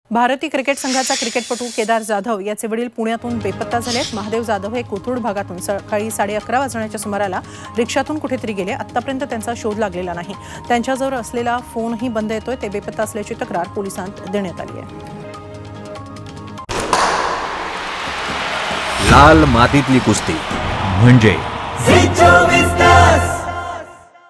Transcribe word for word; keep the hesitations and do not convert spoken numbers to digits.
भारतीय क्रिकेट संघाचा क्रिकेटपटू केदार जाधव याचे वडील पुण्यातून बेपत्ता झाले। महादेव जाधव हे कोथरूड भागातून सकाळी साडे अकरा वाजण्याच्या सुमाराला रिक्षातून कुठेतरी गेले। आतापर्यंत त्यांचा शोध लागलेला नाही। त्यांच्याजवळ असलेला फोनही बंद येतोय। ते बेपत्ता असल्याची तक्रार पोलिसांत देण्यात आली आहे। लाल मातीतली कुस्ती म्हणजे